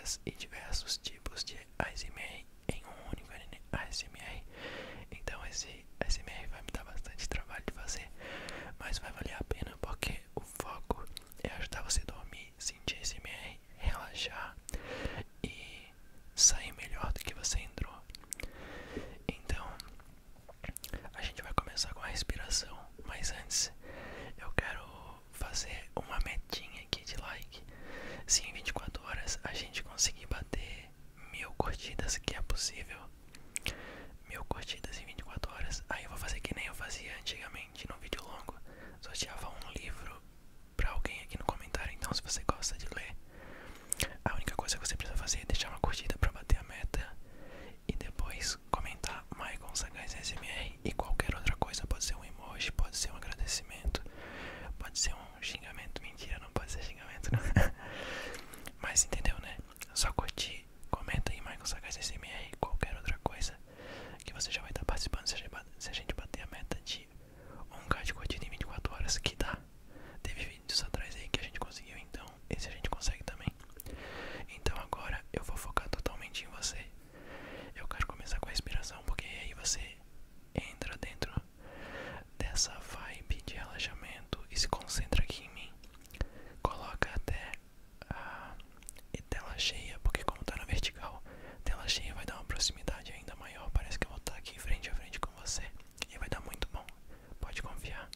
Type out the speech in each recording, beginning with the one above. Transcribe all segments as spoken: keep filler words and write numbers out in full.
várias e diversos tipos de A S M R em um único A S M R. Então esse A S M R vai me dar bastante trabalho de fazer, mas vai valer a pena porque o foco é ajudar você a dormir, sentir A S M R, relaxar e sair melhor do que você entrou. Então a gente vai começar com a respiração, mas antes eu quero fazer uma metinha aqui de like. Se em vinte e quatro horas a gente conseguir bater mil curtidas, que é possível, mil curtidas em vinte e quatro horas, aí eu vou fazer que nem eu fazia antigamente no vídeo longo. Sorteava um livro pra alguém aqui no comentário. Então, se você gosta de ler, a única coisa que você precisa fazer é deixar uma curtida pra bater a meta e depois comentar Maicon Sagaz A S M R e qualquer outra coisa. Pode ser um emoji, pode ser um agradecimento, pode ser um xingamento. Mentira, não pode ser xingamento não. Mas entendeu, né? Só curtir, comenta aí Maicon Sagaz A S M R, qualquer outra coisa que você já vai estar participando. Se a gente bater a meta de um k de curtida em vinte e quatro horas, que dá. Teve vídeos atrás aí que a gente conseguiu, então esse a gente consegue também. Então agora eu vou focar totalmente em você. Eu quero começar com a respiração, porque aí você entra dentro dessa vibe de relaxamento e se concentra aqui em mim. Coloca até a tela cheia, porque como tá na vertical, tela cheia vai dar uma proximidade ainda maior. Parece que eu vou estar aqui frente a frente com você e vai dar muito bom. Pode confiar.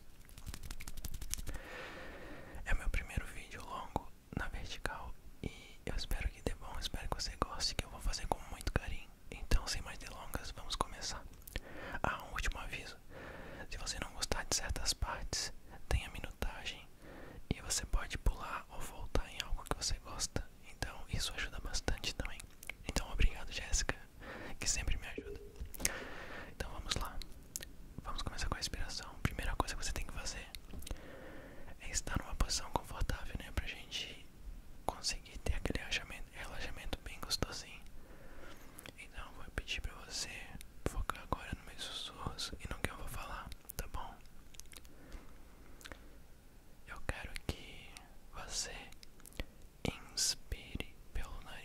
É meu primeiro vídeo longo na vertical e eu espero que dê bom, espero que você goste, que eu vou fazer com muito carinho. Então, sem mais delongas, vamos começar. Ah, um último aviso: se você não gostar de certas partes, tem a minutagem e você pode pular ou voltar em algo que você gosta. Então isso ajuda bastante também. Então obrigado, Jéssica, que sempre me ajuda. Então vamos lá. Vamos começar com a respiração. Primeira coisa que você tem que fazer é estar numa posição confortável, né? Pra gente conseguir ter aquele relaxamento, relaxamento bem gostosinho. Então vou pedir pra você focar agora nos meus sussurros e no que eu vou falar, tá bom? Eu quero que você inspire pelo nariz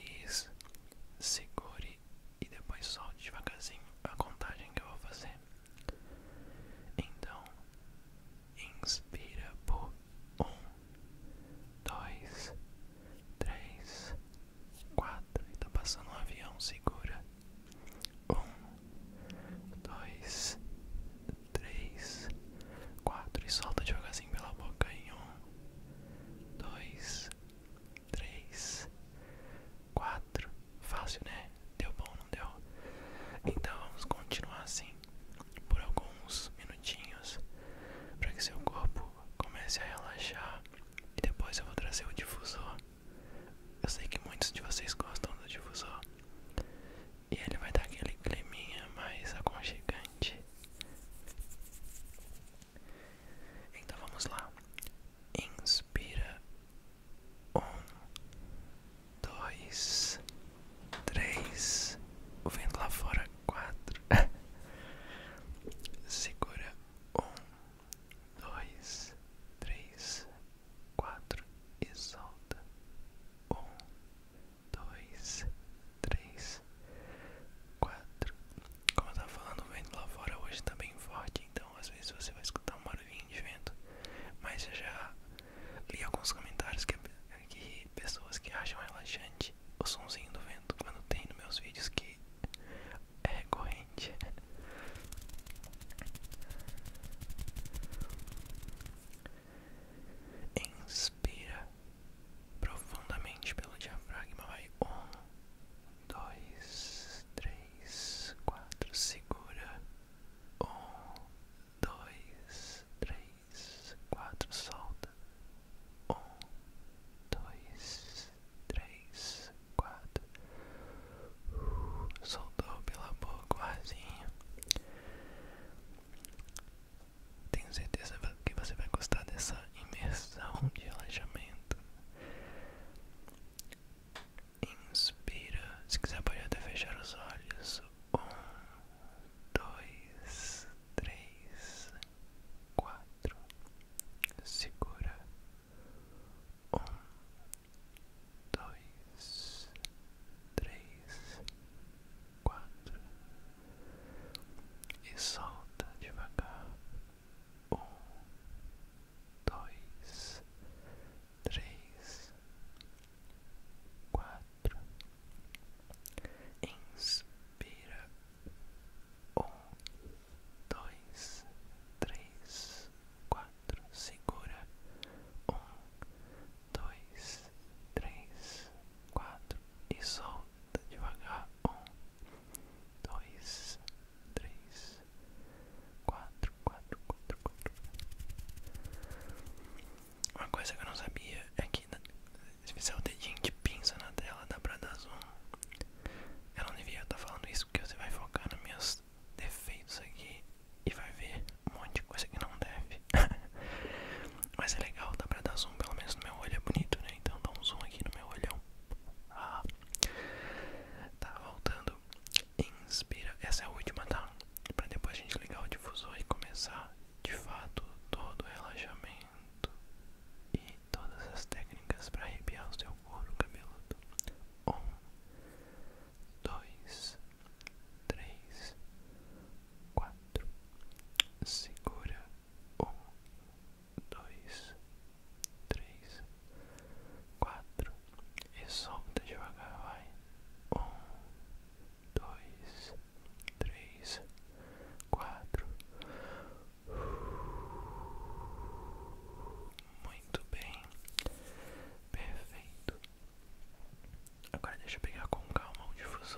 Agora deixa eu pegar com calma o difusor.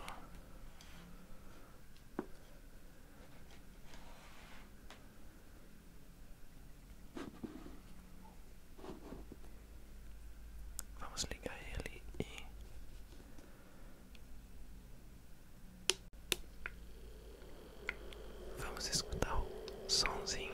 Vamos ligar ele e vamos escutar o sonzinho.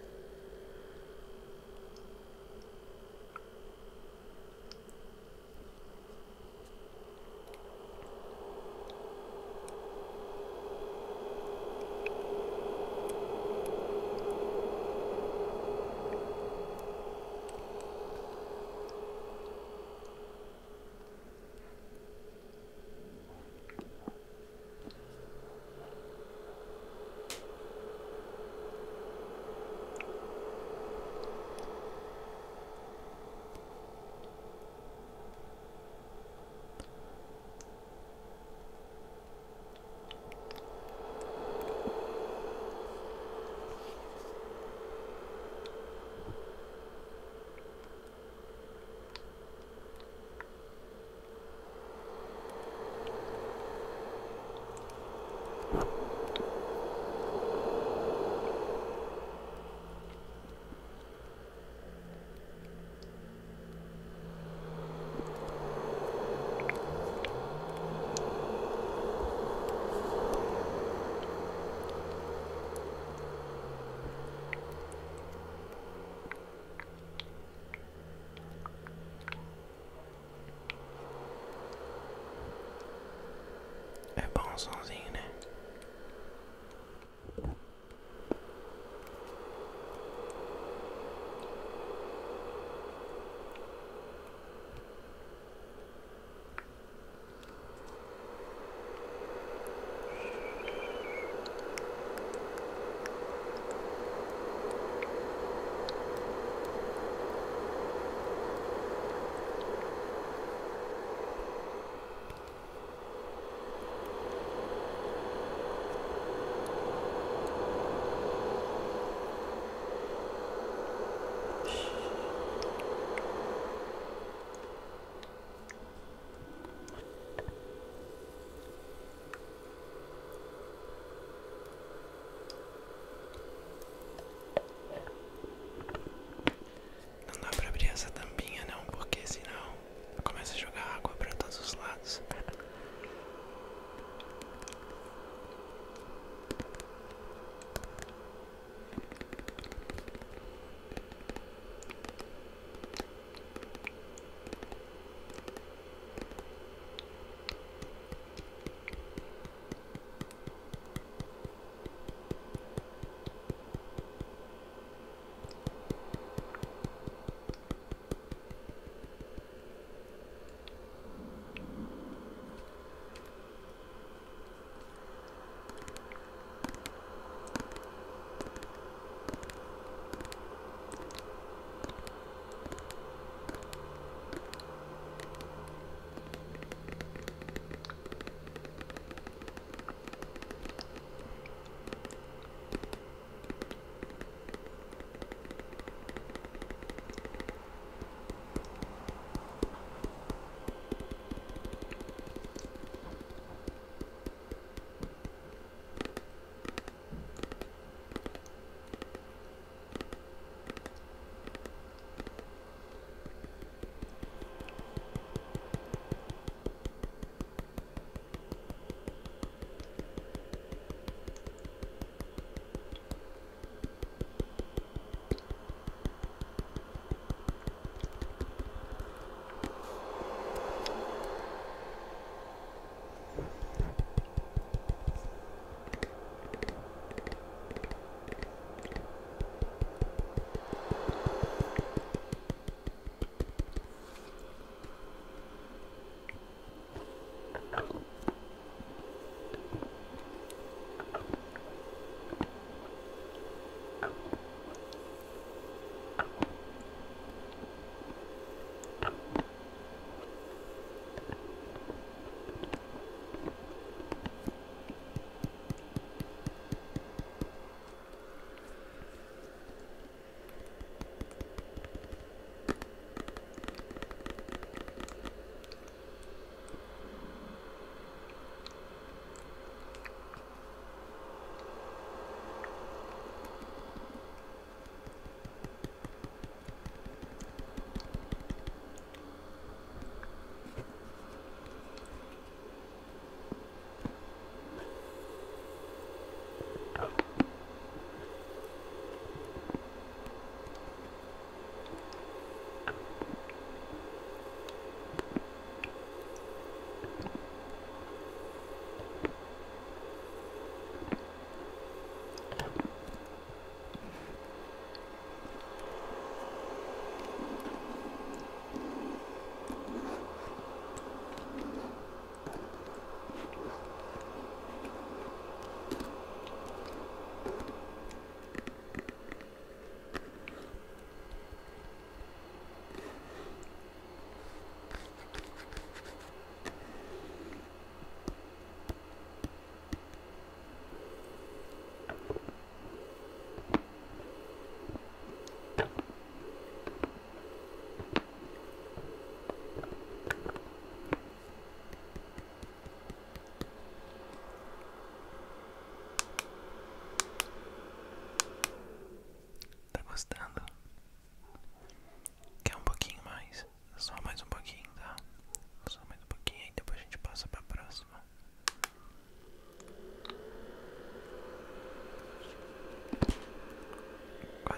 É bom o sonzinho, né? Não dá pra abrir essa tampinha não, porque senão começa a jogar água pra todos os lados.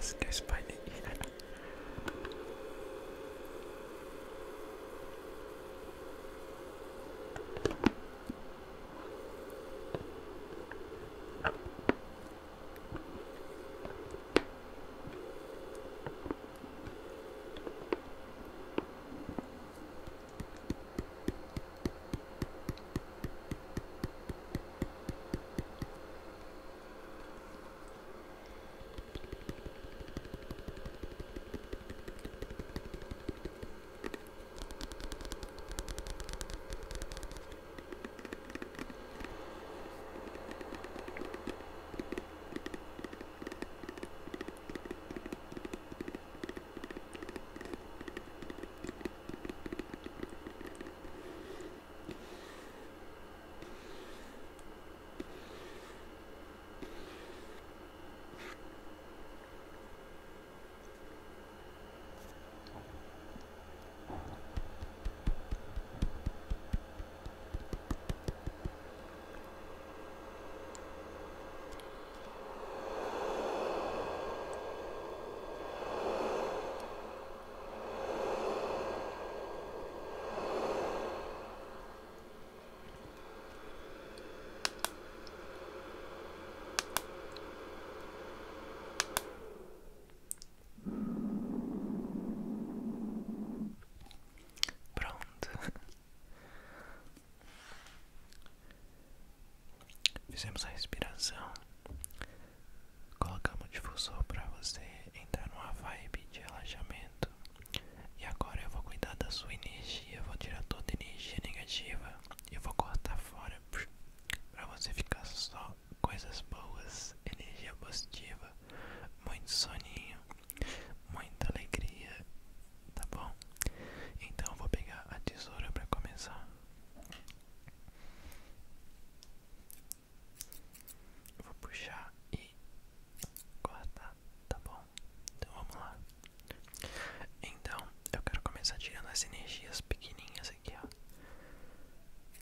quase que eu spoilei. Pronto. Fizemos a respiração. Colocamos o difusor para você entrar numa vibe de relaxamento. E agora eu vou cuidar da sua energia. Vou tirar toda a energia negativa e vou cortar fora para você ficar só coisas boas, energia positiva, muito soninho, muita alegria, tá bom? Então eu vou pegar a tesoura para começar. Eu vou puxar e cortar, tá bom? Então vamos lá. Então eu quero começar tirando as energias pequenininhas aqui, ó.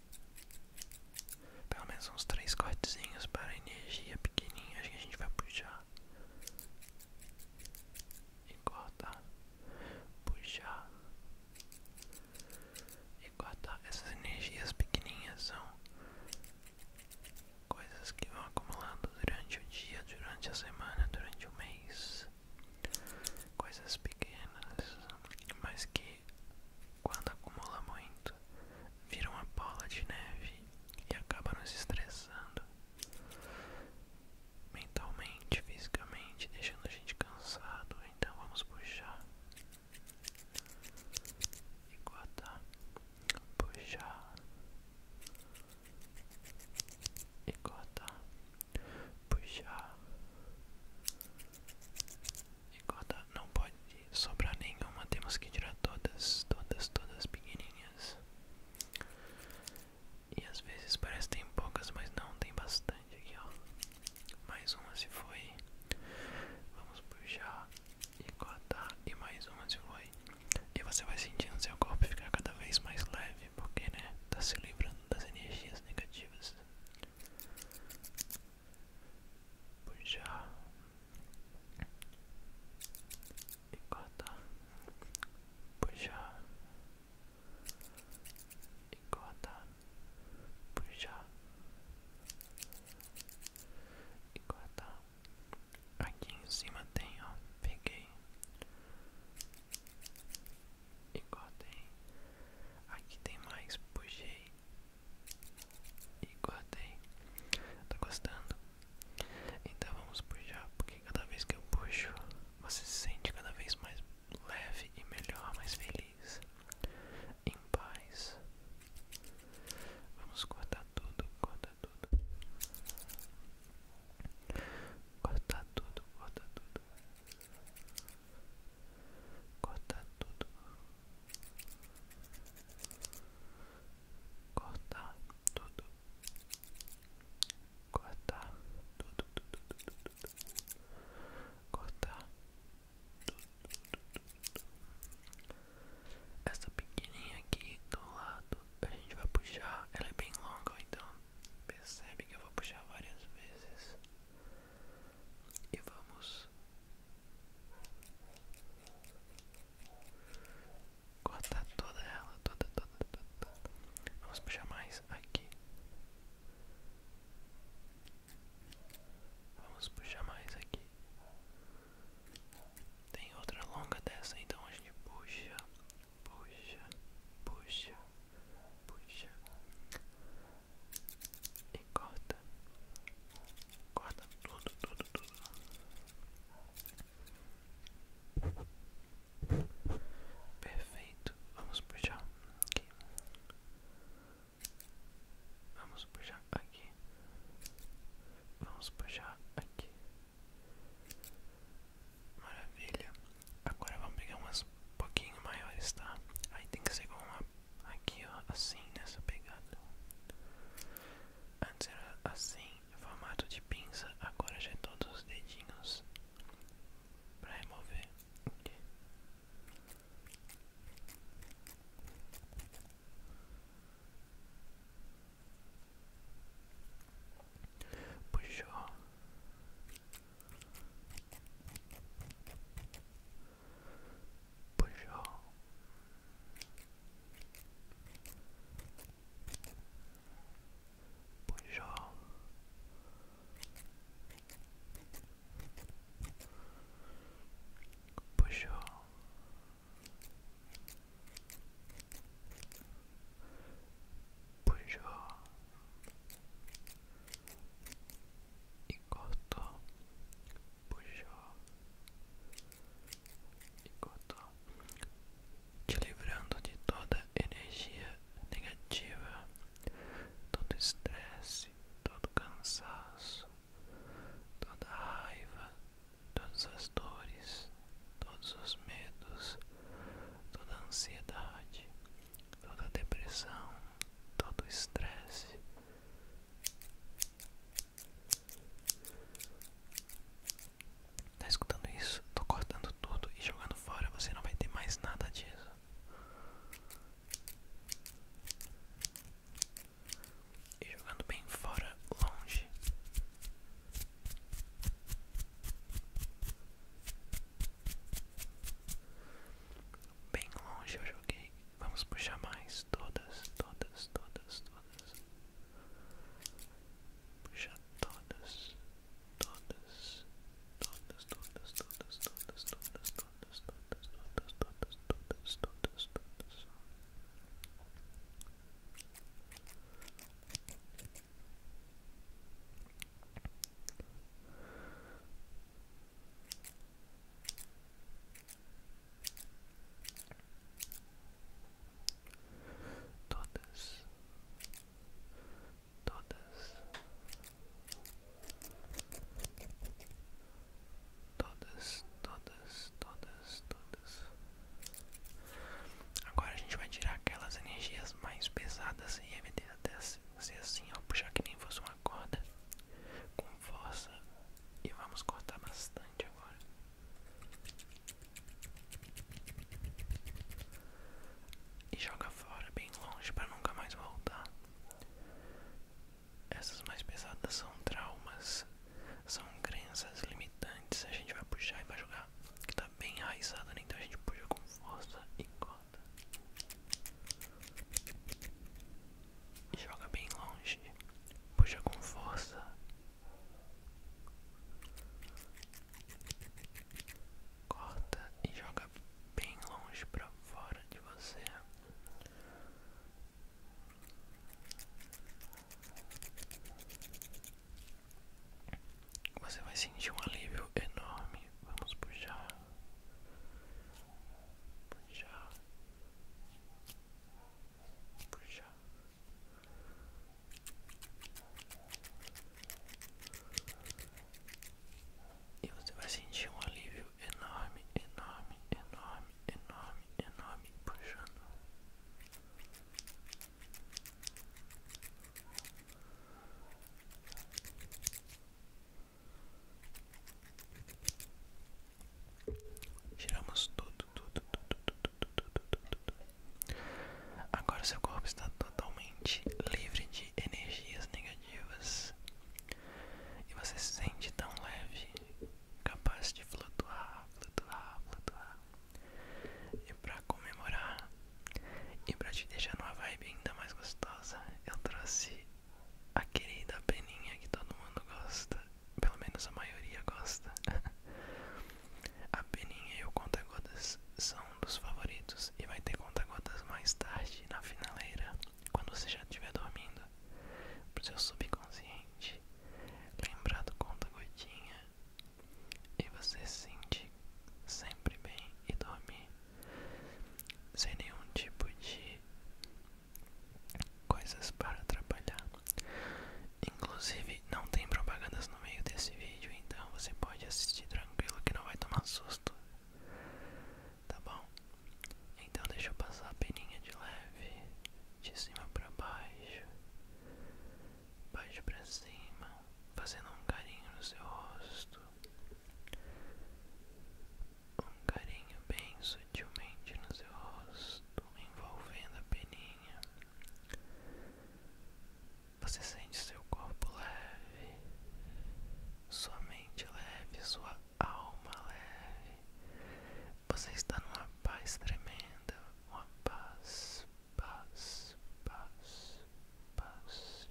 Você sente seu corpo leve, sua mente leve, sua alma leve. Você está numa paz tremenda, uma paz, paz, paz, paz.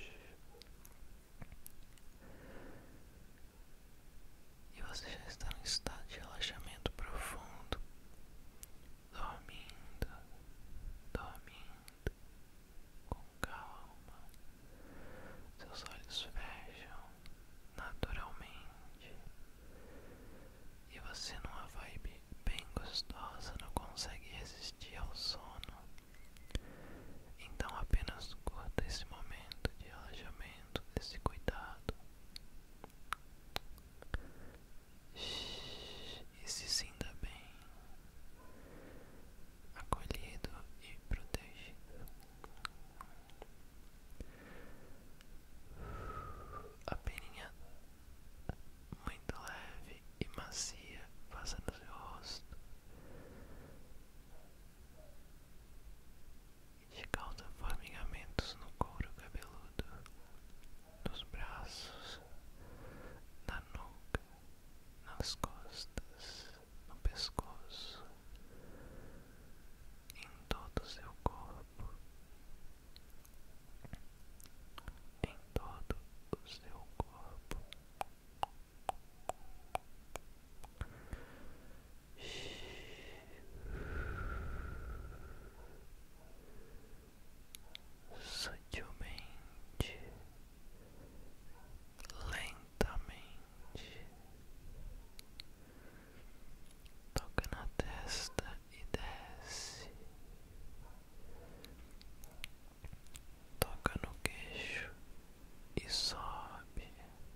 E você já está num estado de relaxamento profundo, dormindo, dormindo, com calma. Seus olhos fecham naturalmente e você, numa vibe bem gostosa, não consegue resistir ao sono. Então apenas curta esse momento de relaxamento, esse cuidado, e se sinta bem, acolhido e protegido. A peninha muito leve e macia passa no seu rosto e te causa formigamentos no couro cabeludo, nos braços, na nuca, nas costas, no pescoço, em todo o seu corpo, em todo o seu corpo. Sutilmente, lentamente, toca na testa e desce, toca no queixo e sobe,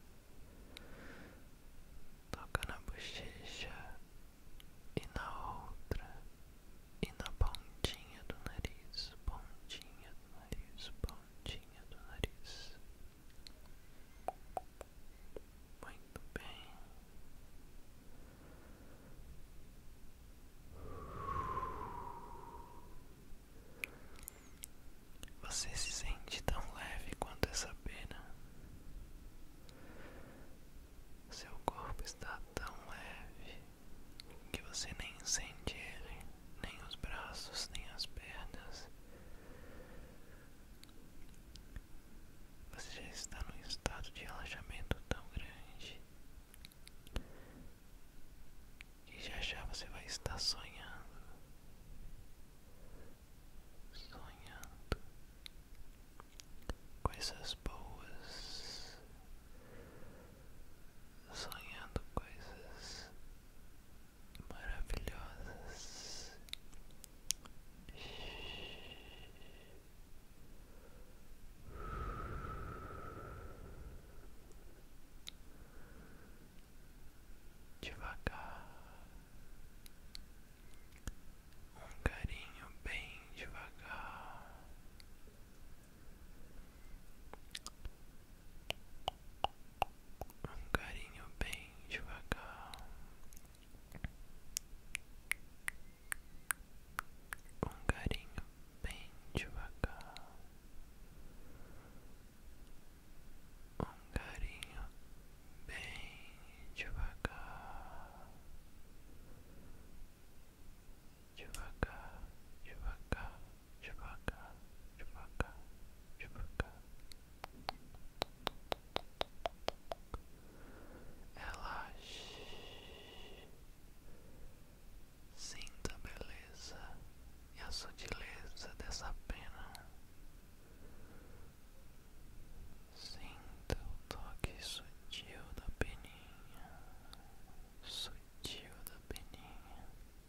toca na bochecha e na outra, e na pontinha do nariz, pontinha do nariz, pontinha do nariz. Muito bem. Você se sente tão leve quanto essa pena. Seu corpo está tão leve que você nem sente ele, nem os braços, nem as pernas. Você já está num estado de relaxamento tão grande que já já você vai estar sonhando, sonhando coisas boas, sonhando coisas maravilhosas. Devagar, um carinho bem devagar. Um carinho bem devagar. Um carinho bem devagar. Um carinho bem devagar. Devagar, devagar, devagar, devagar, devagar. Relaxe, sinta a beleza e a sutileza dessa pena. Sinta o toque sutil da peninha, sutil da peninha.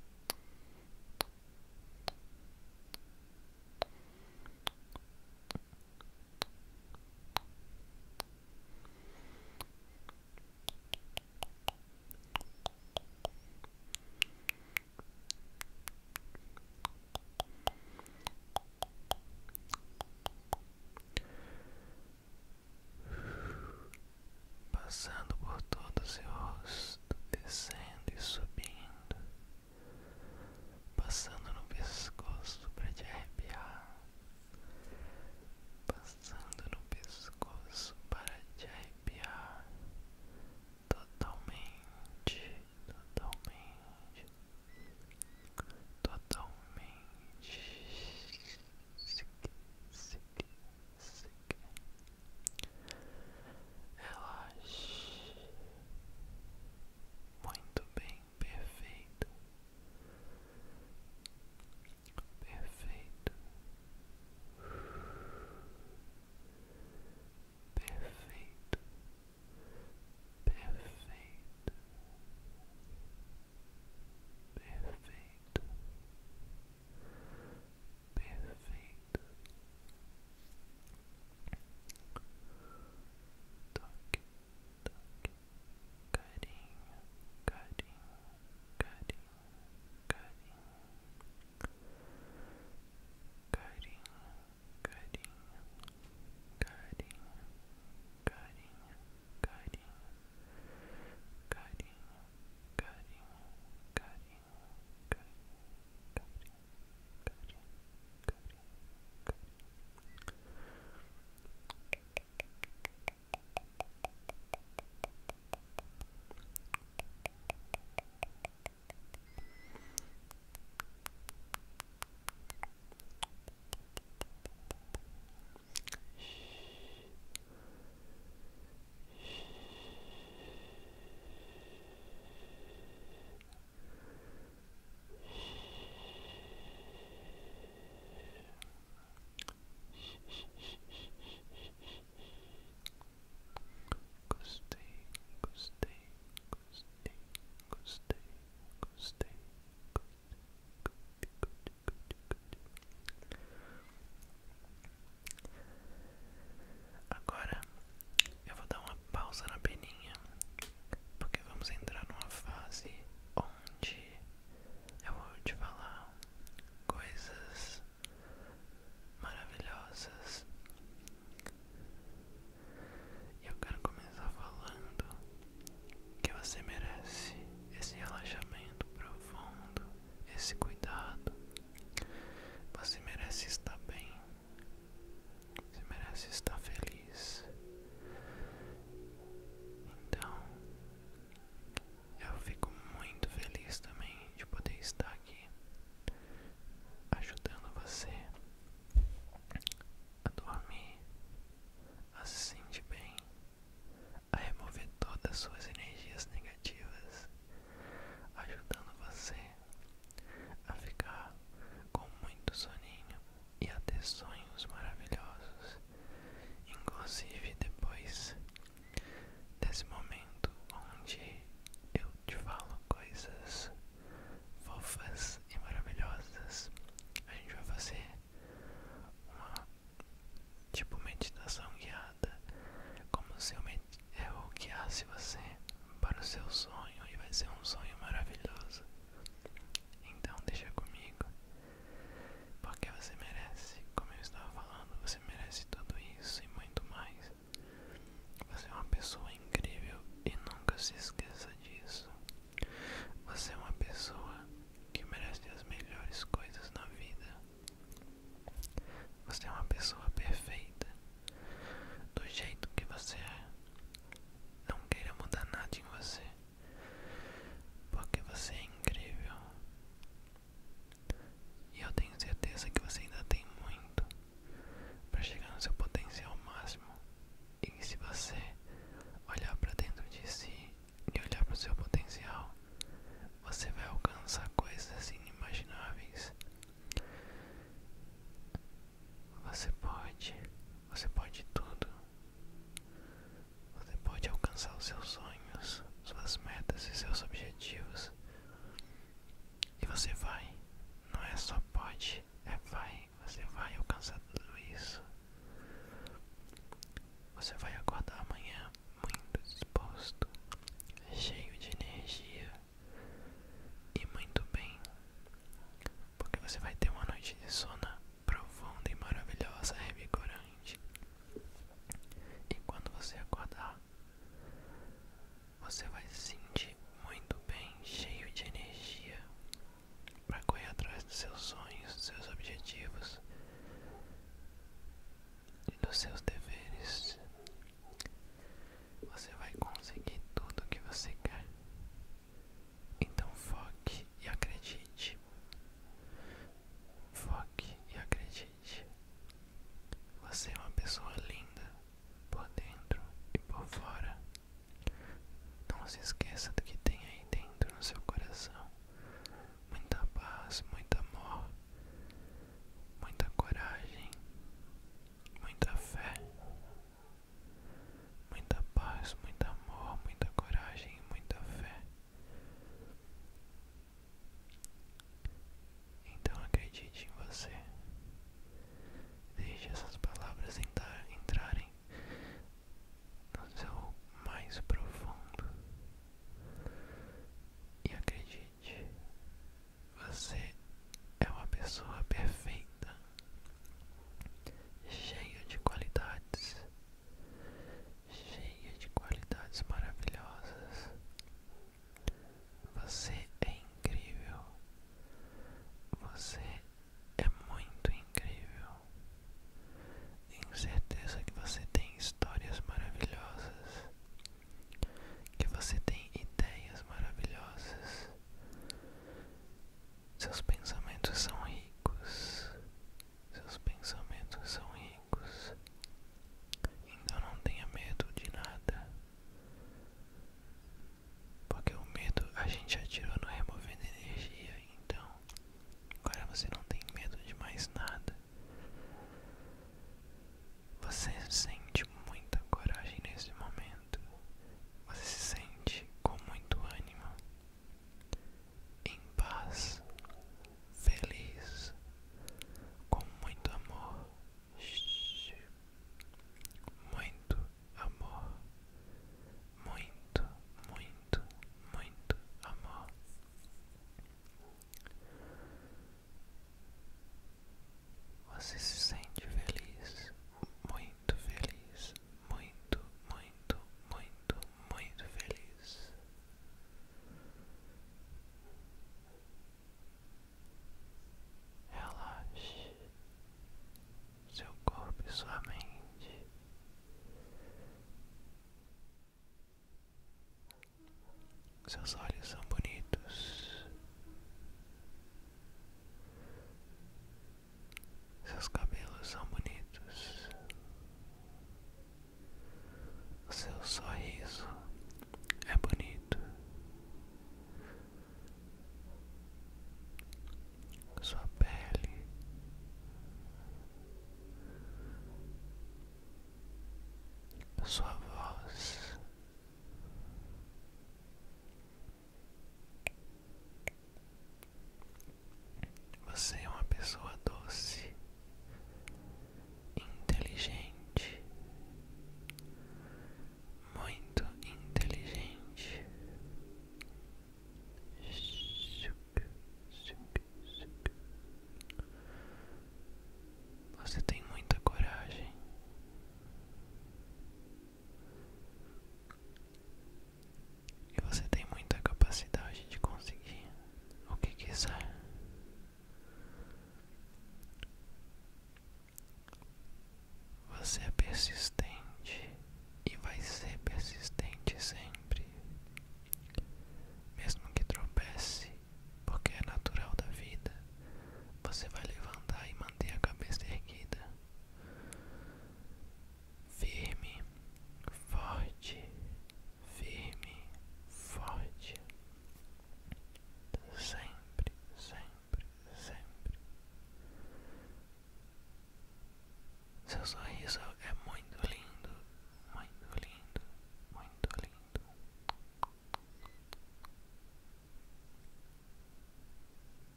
Passando por todo o seu rosto, descendo e subindo, passando no pescoço para te arrepiar, passando no você vai acordar amanhã muito disposto, cheio de energia e muito bem, porque você vai ter uma noite de sono profunda e maravilhosa, revigorante. E quando você acordar, você vai se sentir muito bem, cheio de energia para correr atrás dos seus sonhos, dos seus objetivos e dos seus deveres. Você vai conseguir tudo o que você quer. Então foque e acredite. Foque e acredite. Você é uma pessoa linda por dentro e por fora. Não se esqueça do que tem aí dentro no seu coração. Muita paz, muito amor, muita coragem, muita fé, muita paz, muito amor, muita coragem e muita fé. Então acredite em você. Deixe essas palavras entrar, entrarem no seu mais profundo. E acredite, você é uma pessoa perfeita, cheia de qualidades, cheia de qualidades maravilhosas. Você é incrível. Você é muito incrível. Tenho certeza que você tem histórias maravilhosas, que você tem ideias maravilhosas. Seus pensamentos são ricos. Seus pensamentos são ricos. Então não tenha medo de nada. Porque o medo a gente atirou no removendo energia. Então agora você não tem medo de mais nada. Você sente muita coragem nesse momento. Você se sente com muito ânimo, em paz, feliz, com muito amor. Muito amor. Muito, muito, muito amor. Você se sente feliz, muito feliz, muito, muito, muito, muito feliz. Relaxe seu corpo e sua mente. Seus olhos são bonitos. Seus cabelos são bonitos. O seu sorriso é bonito. Sua pele, sua voz,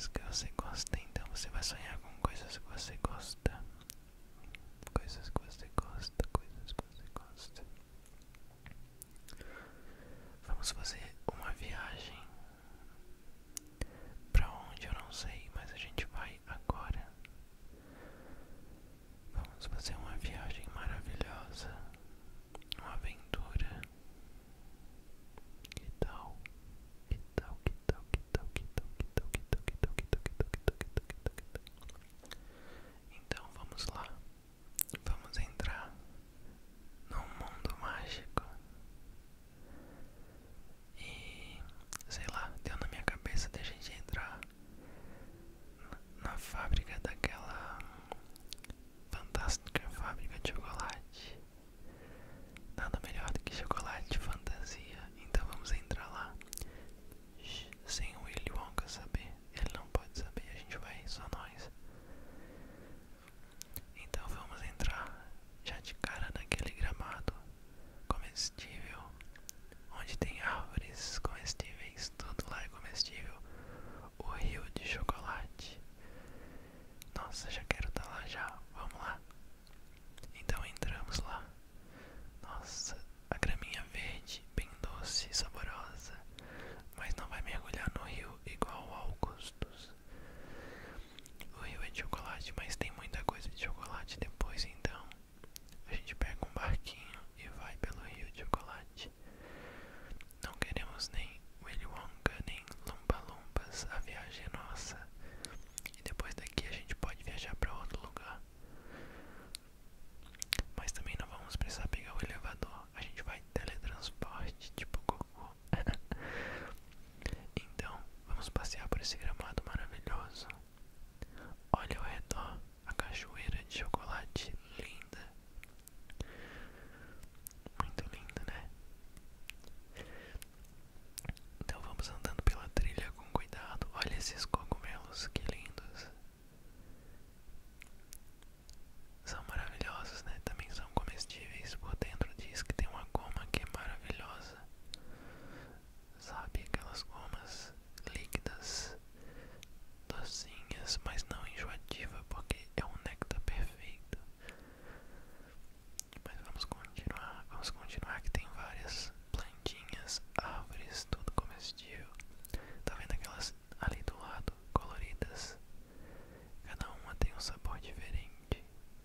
coisas que você gosta. Então você vai sonhar com coisas que você gosta. Coisas que você gosta, coisas que você gosta. Vamos fazer uma viagem pra onde eu não sei, mas a gente vai agora. Vamos fazer uma viagem maravilhosa, uma aventura. Que tal? Que tal? Que tal? Que tal? Que tal? Que tal? Que tal? Que tal? Que tal? Que tal? Que tal? Que tal? Que tal? Que tal? Então vamos lá. Vamos entrar num mundo mágico. E sei lá, deu na minha cabeça de a gente entrar na, na fábrica daquela fantástica fábrica de chocolate. Nada melhor do que chocolate de fantasia. Então vamos entrar lá. Shhh, sem o Willy Wonka saber. Ele não pode saber, a gente vai, só nós. Então vamos entrar já de cara naquele gramado comestível, onde tem árvores comestíveis, tudo lá é comestível. O rio de chocolate. Nossa, já quero estar lá já. Vamos lá. Então entramos lá. Nossa, a graminha verde, bem doce e saborosa. Mas não vai mergulhar no rio igual ao Augustus. O rio é de chocolate, mas tem muita coisa de chocolate depois, então a gente pega um barquinho e vai pelo rio de chocolate. Não queremos nem Willy Wonka, nem Lumpa Lumpas. A viagem é nossa. E depois daqui a gente pode viajar para outro lugar. Mas também não vamos precisar pegar o elevador. A gente vai teletransporte, tipo Goku. Então, vamos passear por esse gramado maravilhoso. Olha ao redor, a cachoeira de chocolate linda. Muito linda, né? Então vamos andando pela trilha com cuidado. Olha esses cogumelos, que lindos. São maravilhosos, né? Também são comestíveis. Por dentro diz que tem uma goma que é maravilhosa. Sabe, aquelas gomas líquidas, docinhas, mas não enjoativa, porque é um néctar perfeito. Mas vamos continuar, vamos continuar que tem várias plantinhas, árvores, tudo comestível. Tá vendo aquelas ali do lado, coloridas? Cada uma tem um sabor diferente.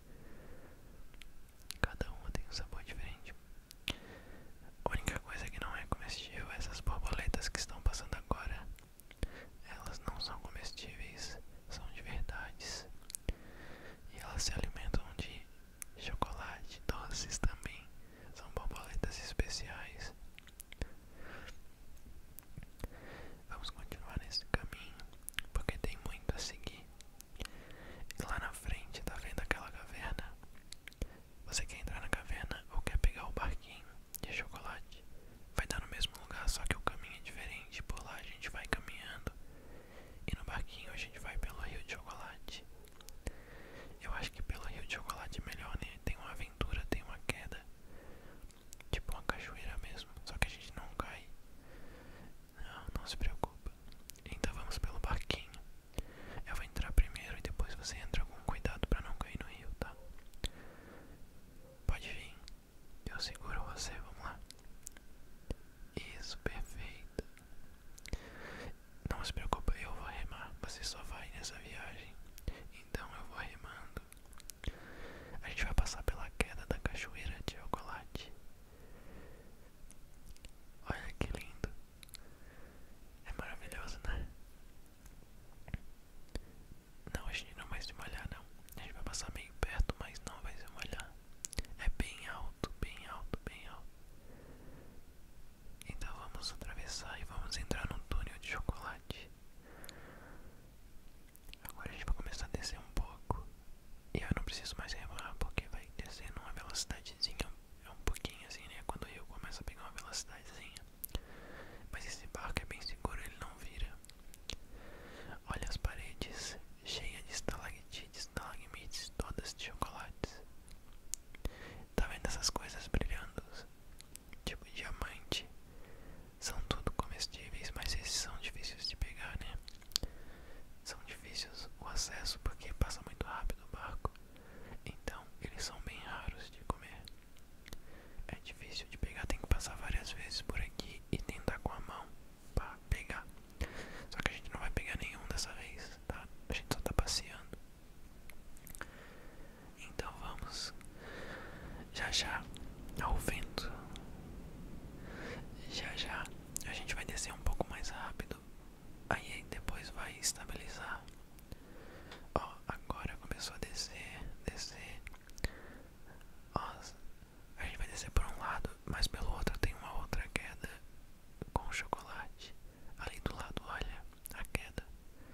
Cada uma tem um sabor diferente. A única coisa que não é comestível é essas borboletas que estão passando agora. Elas não são comestíveis, são de verdades. E elas se alimentam de chocolate, doces também. São borboletas especiais. Vamos continuar nesse caminho, porque tem muito a seguir. E lá na frente, tá vendo aquela caverna? Você quer entrar na caverna ou quer pegar o barquinho de chocolate? Vai dar no mesmo lugar, só que o caminho é diferente. Por lá a gente vai caminhando e no barquinho a gente vai pelo rio de chocolate. Eu acho que pelo rio de chocolate é melhor, né? Tem uma aventura, tem uma queda, tipo uma cachoeira mesmo, só que a gente não cai. Não, não se preocupa. Então vamos pelo barquinho. Eu vou entrar primeiro e depois você entra com cuidado pra não cair no rio, tá? Pode vir. Eu seguro você, vamos lá. Isso, perfeito. Não se preocupa, eu vou remar. Você só vai nessa viagem. Então eu vou remando. A gente vai passar pela queda da cachoeira de chocolate. Olha que lindo. É maravilhoso, né? Não, a gente não vai se molhar, não. A gente vai passar meio perto, mas não vai se molhar. É bem alto, bem alto, bem alto. Então vamos atravessar e vamos entrar num túnel de chocolate. Agora a gente vai começar a descer um pouco. E eu não preciso mais remar porque vai descer numa velocidadezinha acesso porque passa muito rápido o barco. Então eles são bem raros de comer. É difícil de pegar, tem que passar várias vezes por aqui e tentar com a mão para pegar. Só que a gente não vai pegar nenhum dessa vez, tá? A gente só tá passeando. Então vamos. Já já ao vento. Já já a gente vai descer um pouco mais rápido. Aí depois vai estabilizar. Ó, agora começou a descer, descer. Ó, a gente vai descer por um lado, mas pelo outro tem uma outra queda com chocolate. Ali do lado, olha a queda.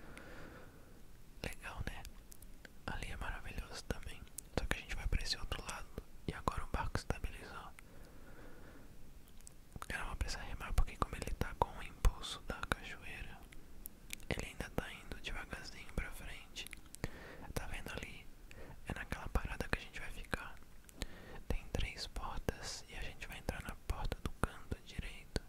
Legal, né? Ali é maravilhoso também. Só que a gente vai para esse outro lado. E agora o barco estabilizou. Eu não vou precisar remar porque como ele tá com o impulso da cachoeira, ele ainda tá indo devagarzinho pra frente. Tá vendo ali? É naquela parada que a gente vai ficar. Tem três portas e a gente vai entrar na porta do canto direito.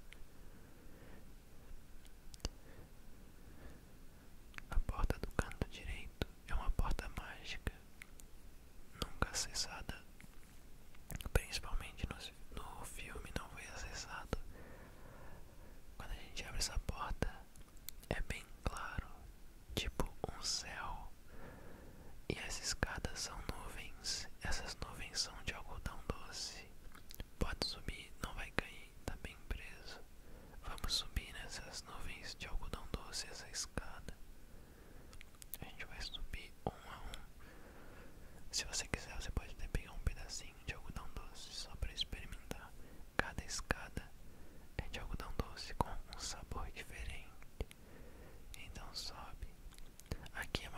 A porta do canto direito é uma porta mágica, nunca acessada. Principalmente no, no filme não foi acessado. Quando a gente abre essa porta é bem claro, tipo um céu. E as escadas são nuvens. Essas nuvens são de algodão doce. Pode subir, não vai cair, tá bem preso. Vamos subir nessas nuvens de algodão doce, essa escada. A gente vai subir um a um. Se você quiser, você pode até pegar um pedacinho de algodão doce só para experimentar. Cada escada é de algodão doce com um sabor diferente. Então sobe. Aqui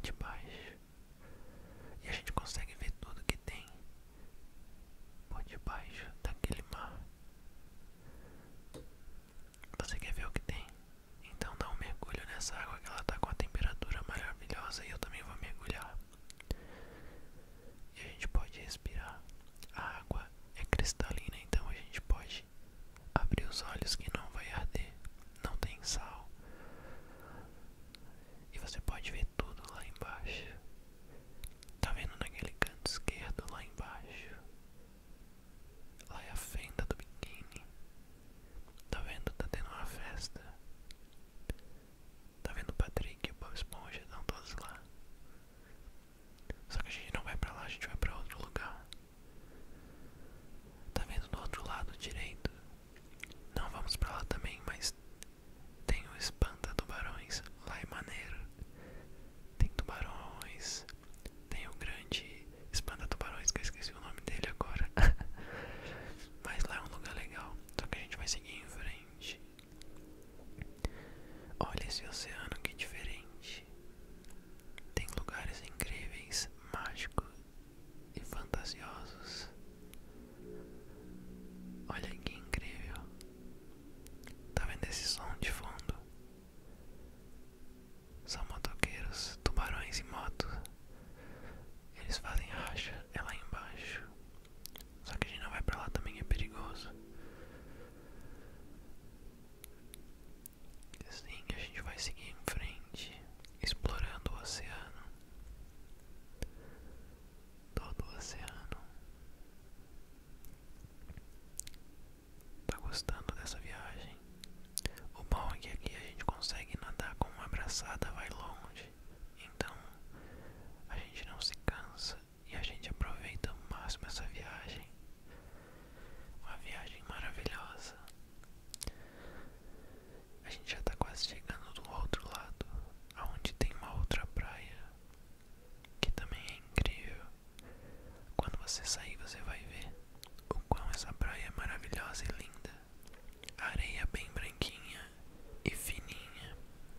de baixo. E a gente consegue ver tudo que tem por debaixo daquele mar. Você quer ver o que tem? Então dá um mergulho nessa água que ela tá com a temperatura maravilhosa e eu também vou mergulhar. E a gente pode respirar. A água é cristalina, então a gente pode abrir os olhos que não vai arder. Não tem sal. E você pode ver tudo lá embaixo. Tá vendo naquele canto esquerdo lá embaixo? Lá é a fenda do biquíni. Tá vendo? Tá tendo uma festa. Tá vendo o Patrick e o Bob Esponja? Estão todos lá. Só que a gente não vai pra lá, a gente vai pra outro lugar. Tá vendo do outro lado direito? Não vamos pra lá também, mas tem o espanta-tubarões. Lá é maneiro. Tem tubarões. Tem o grande espanta-tubarões, que eu esqueci o nome dele agora. Mas lá é um lugar legal. Só que a gente vai seguir em frente. Olha esse oceano, que diferente. Tem lugares incríveis, mágicos e fantasiosos. Olha que incrível. Tá vendo esse som de fundo? São motoqueiros, tubarões e motos. Eles fazem racha, é lá embaixo. Só que a gente não vai pra lá também, é perigoso. Assim a gente vai seguir em frente, explorando o oceano. Todo o oceano. Tá gostando dessa viagem? O bom é que aqui a gente consegue nadar com uma abraçada, vai longe. Então a gente não se cansa e a gente aproveita ao máximo essa viagem. Uma viagem maravilhosa. A gente já tá quase chegando do outro lado, aonde tem uma outra praia, que também é incrível. Quando você sair, você vai ver o quão essa praia é maravilhosa e linda. A areia bem branquinha e fininha.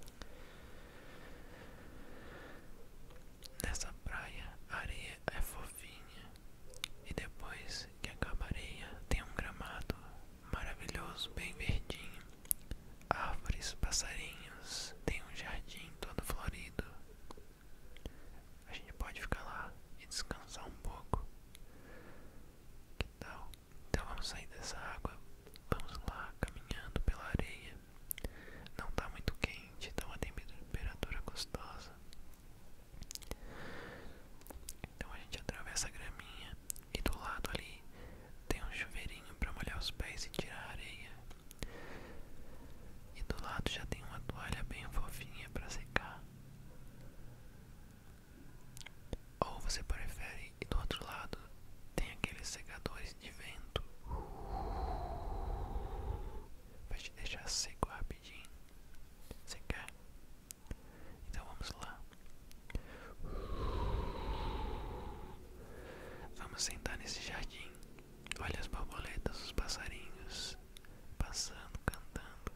Nessa praia, a areia é fofinha. E depois que acaba a areia, tem um gramado maravilhoso, bem verdinho. Árvores, passarinhos, tem um jardim todo florido. A gente pode ficar lá e descansar um pouco. Que tal? Então vamos sair dessa água. Vamos lá, caminhando pela areia. Não tá muito quente, tá uma temperatura gostosa. Então a gente atravessa a graminha e do lado ali tem um chuveirinho pra molhar os pés e tirar a areia. E do lado já tem uma toalha bem fofinha pra secar. Ou você prefere ir do outro lado, tem aqueles secadores de vento. Vai te deixar seco rapidinho. Você quer? Então vamos lá. Vamos sentar nesse jardim. Olha as borboletas, os passarinhos passando, cantando.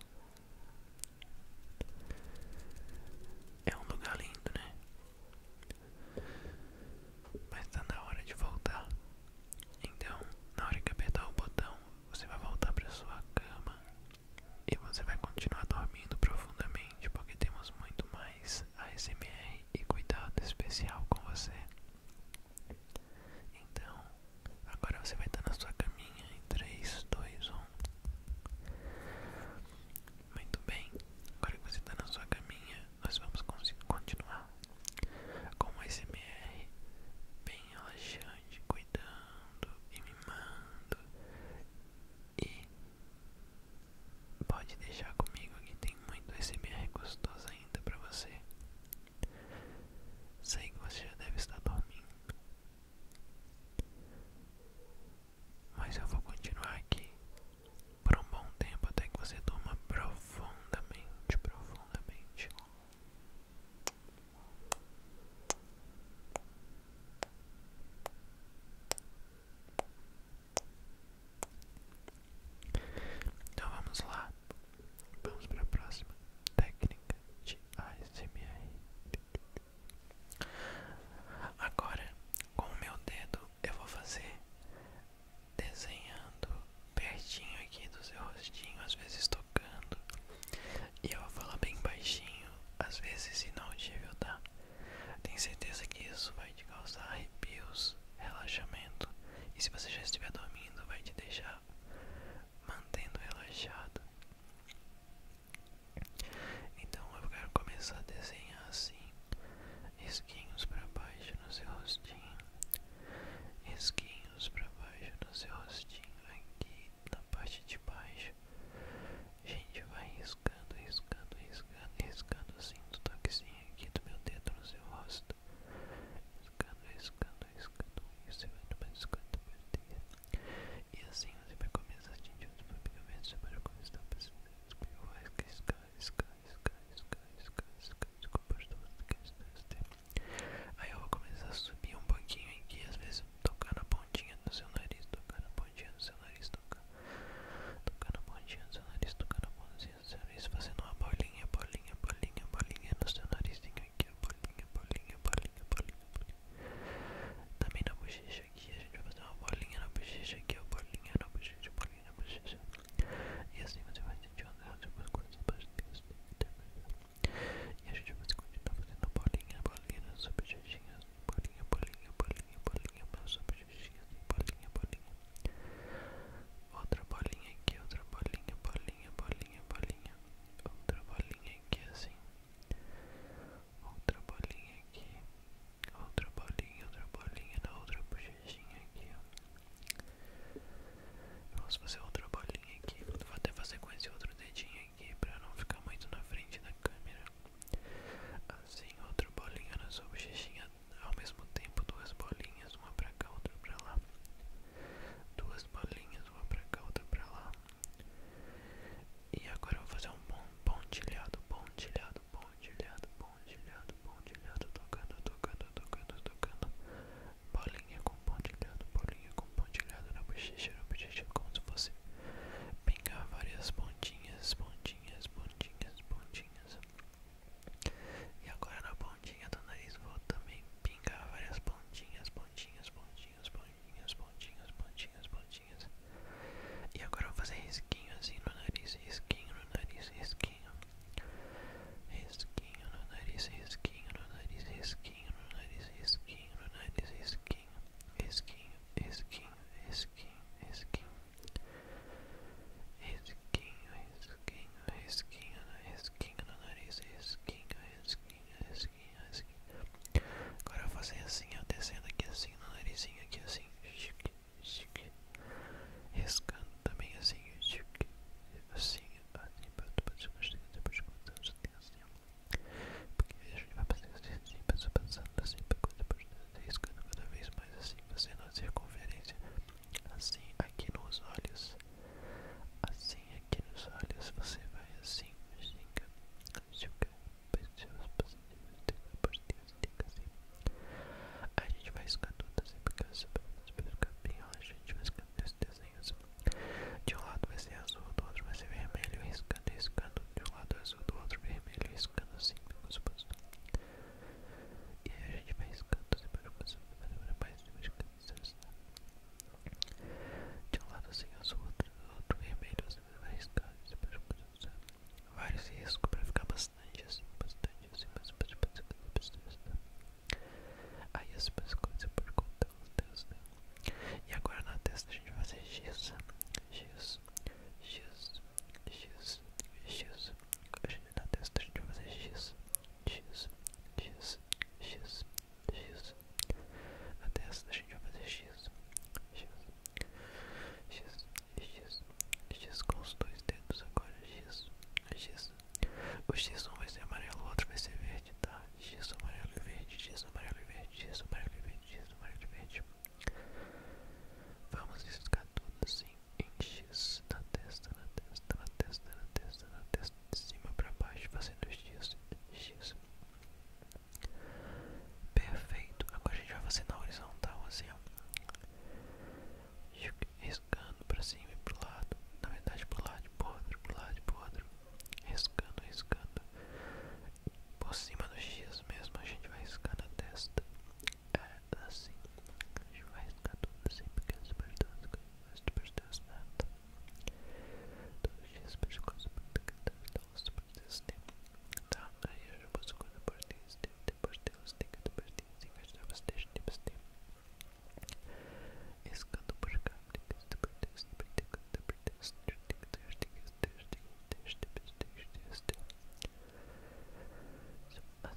É um lugar lindo, né? Mas tá na hora de voltar. Então, na hora que apertar o botão, você vai voltar para sua cama e você vai continuar dormindo profundamente, porque temos muito mais A S M R e cuidado especial com você. Então, agora você vai estar na sua caminha em três, dois, um. Muito bem, agora que você está na sua caminha, nós vamos continuar com o A S M R bem relaxante, cuidando e mimando. E pode deixar comigo que tem muito A S M R gostoso ainda pra você. Sei que você já deve estar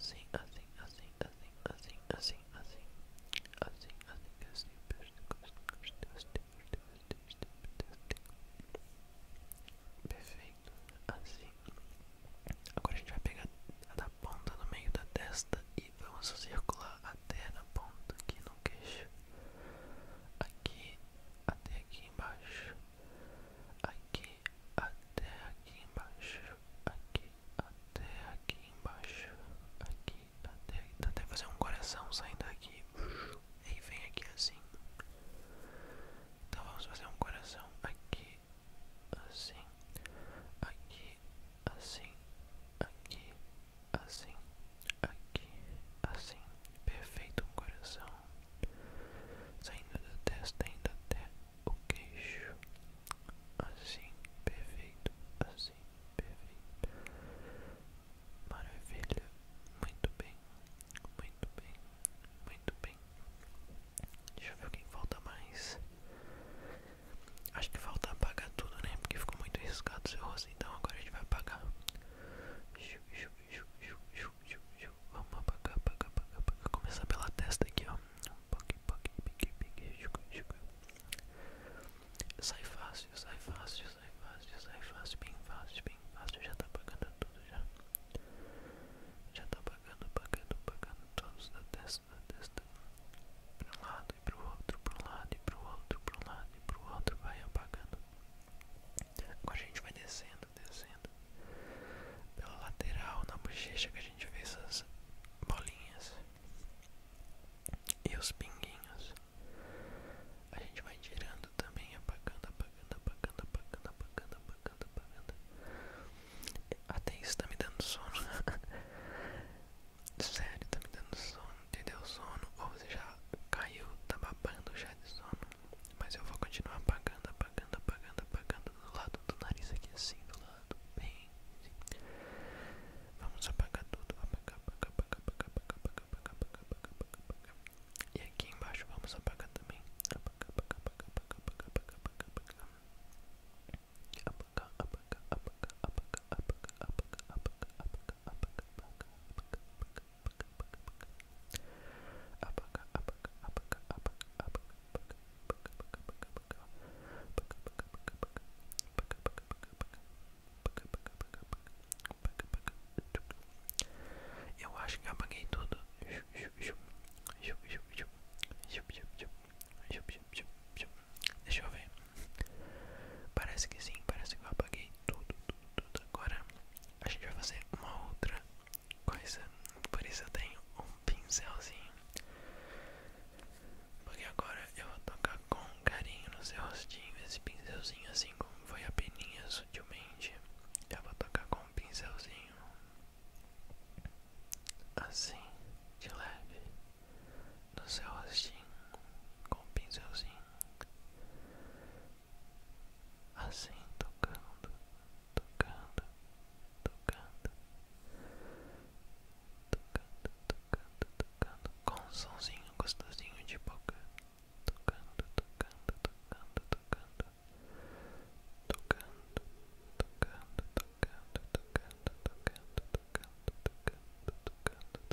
assim, assim, assim, assim, assim, assim, assim, assim, assim, perfeito, assim. Agora a gente vai pegar a da ponta no meio da testa e vamos circular até na ponta aqui no queixo, aqui até aqui embaixo, aqui até aqui embaixo, aqui até aqui embaixo, aqui até, até fazer um coração saindo daqui e vem aqui assim. Então vamos fazer um coração aqui, assim, aqui, assim, aqui, assim, aqui, assim, perfeito, um coração saindo da testa indo até o queixo, assim, perfeito, assim, perfeito, maravilha, muito bem, muito bem, muito bem. Deixa eu ver o que falta mais. Acho que falta apagar tudo, né? Porque ficou muito riscado o seu rosto. Então agora a gente vai apagar. Vamos apagar, apagar, apagar, apagar. Começar pela testa aqui, ó. Sai fácil, sai fácil, sai fácil, sai fácil, bem fácil, bem fácil. Já tá apagando tudo já. Já tá apagando, apagando, apagando todos da testa, da testa. Para um lado e pro outro, pro lado e pro outro, pro lado e pro outro, vai apagando. Agora a gente vai descendo, descendo pela lateral, na bochecha que a gente vê essas bolinhas e os pinguinhos. A gente vai tirando também, apagando, apagando, apagando, apagando, apagando, apagando, apagando. Até isso tá me dando sono. Sério, tá me dando sono, entendeu? Sono, ou você já caiu, tá babando já de sono. Mas eu vou continuar apagando, apagando, apagando, apagando do lado do nariz aqui assim, do lado, bem assim. Vamos apagar tudo, apagar, apagar, apagar, apagar, apagar, apagar, apagar, apagar, apagar, apagar, apagar. E aqui embaixo vamos apagar também. Apagar, apagar, apagar, apagar, apagar, apagar, apagar, apagar. Apagar, apagar, apagar, apagar, apagar, apagar, apagar, apagar, apagar, apagar, apagar. Apagar, apagar, apagar, apagar, eu acho que apaguei tudo. Deixa eu ver. Parece que sim, parece que eu apaguei tudo, tudo, tudo. Agora a gente vai fazer uma outra coisa. Por isso eu tenho um pincelzinho. Porque agora eu vou tocar com carinho no seu rostinho. Esse pincelzinho, assim como foi a peninha sutilmente, eu vou tocar com um pincelzinho assim, de leve, no seu rostinho, com um pincelzinho assim, tocando, tocando, tocando, tocando, tocando, tocando, com um sonzinho gostosinho de boca, tocando, tocando, tocando, tocando, tocando, tocando, tocando, tocando, tocando, tocando, tocando, tocando,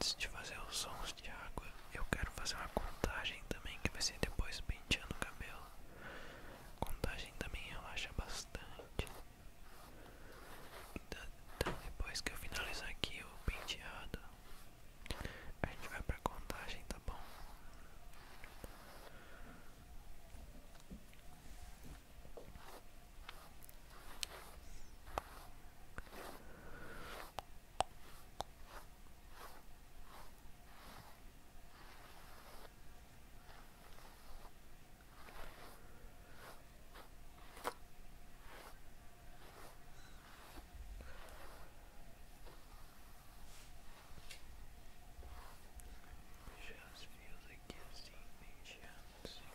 antes de fazer os sons de água, eu quero fazer uma contagem também, que vai ser depois penteando o cabelo. Contagem também relaxa bastante. Então, então depois que eu finalizar aqui o penteado, a gente vai pra contagem, tá bom? Puxar os fios aqui assim, penteando assim.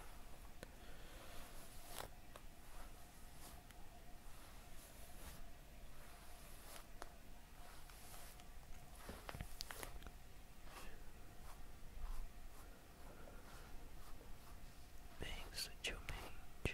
Bem sutilmente.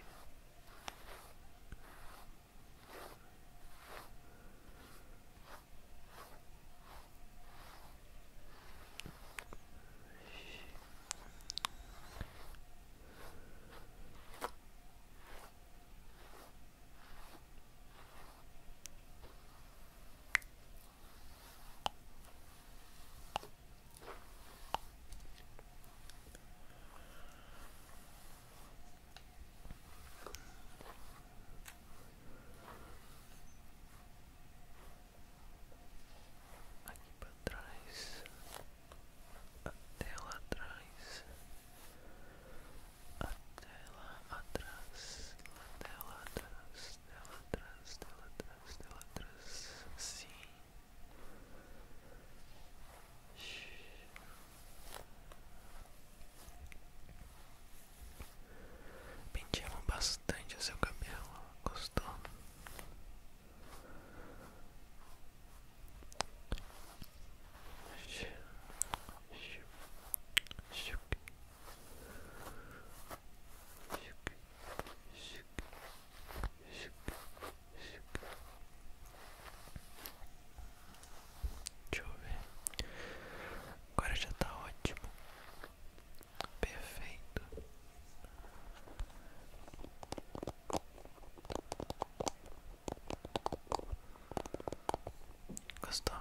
Aqui pra trás, até lá atrás, até lá atrás, até lá atrás, até lá atrás, até lá atrás, até lá atrás, sim. Penteamos bastante o seu cabelo, gostou? Deixa eu ver. Agora já tá ótimo. Perfeito. Gostou?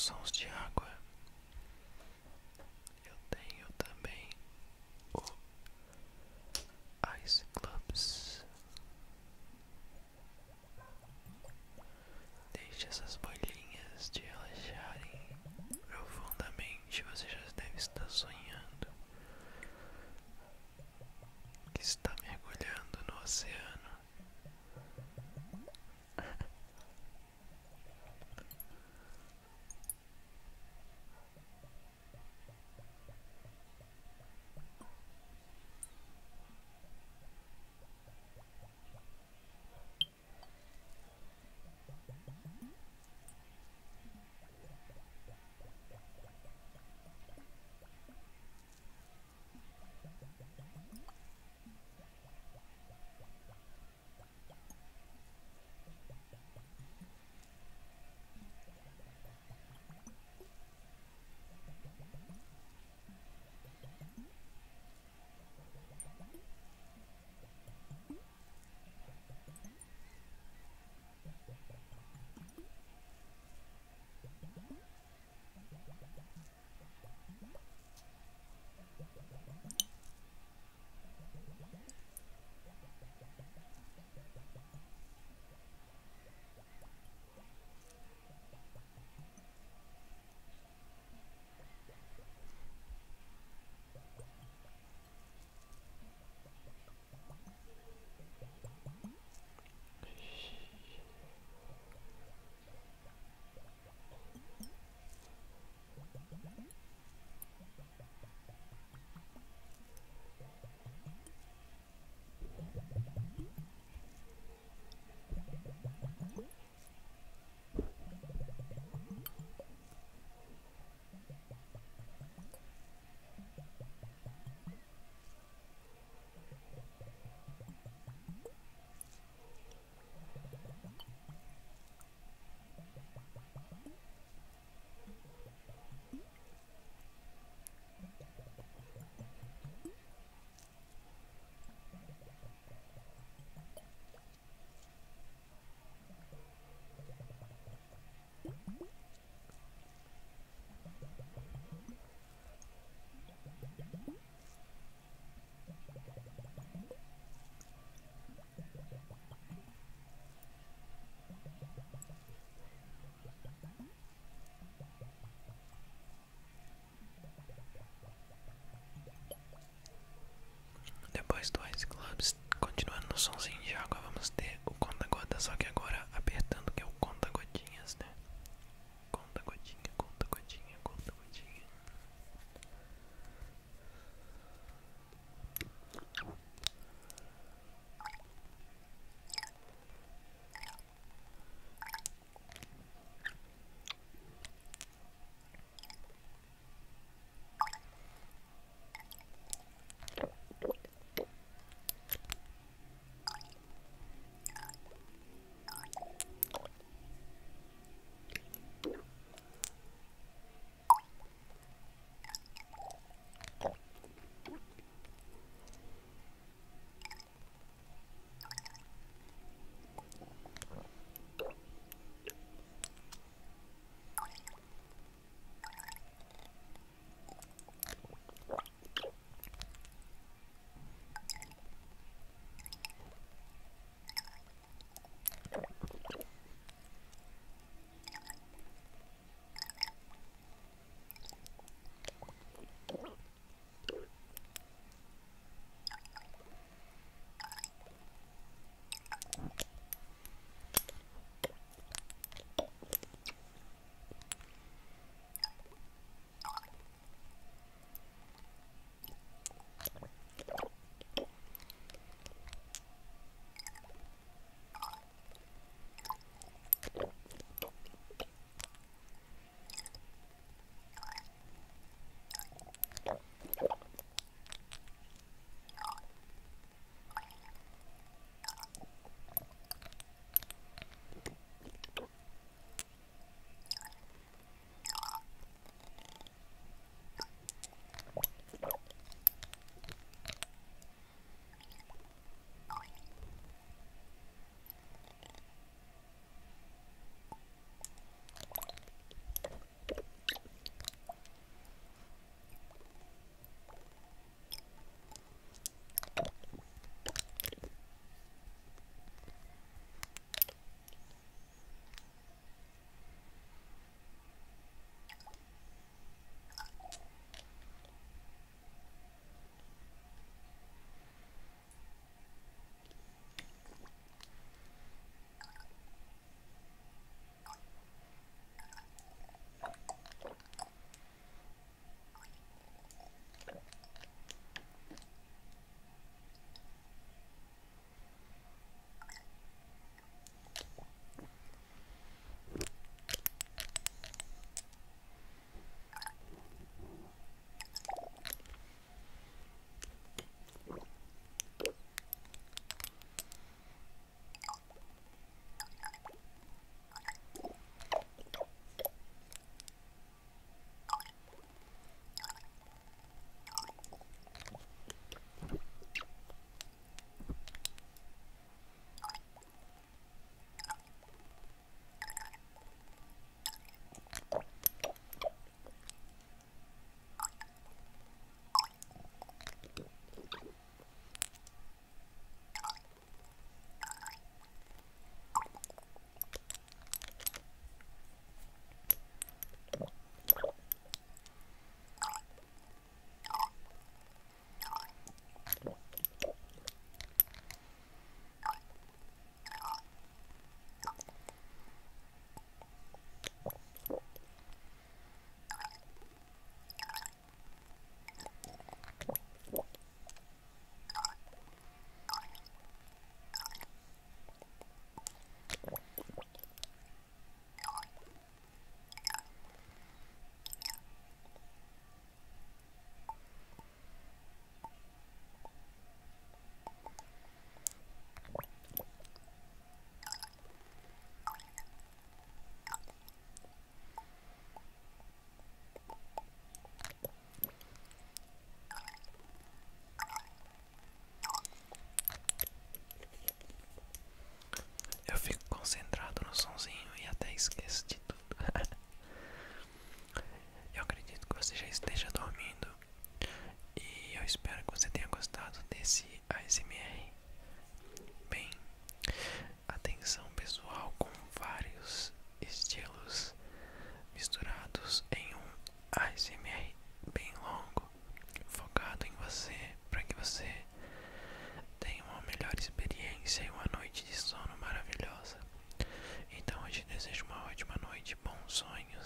sons de água. Eu tenho também o Ice Clubs. Deixe essas bolinhas te relaxarem profundamente. Você já deve estar sonhando que está mergulhando no oceano. Depois do Ice Clubs, continuando no sonzinho de água, vamos ter o conta-gota, só que agora apertando, que é o conta-gotinhas, né? Conta-gotinha, conta-gotinha, conta-gotinha. estamos em um A S M R bem longo, focado em você, para que você tenha uma melhor experiência e uma noite de sono maravilhosa. Então eu te desejo uma ótima noite, bons sonhos.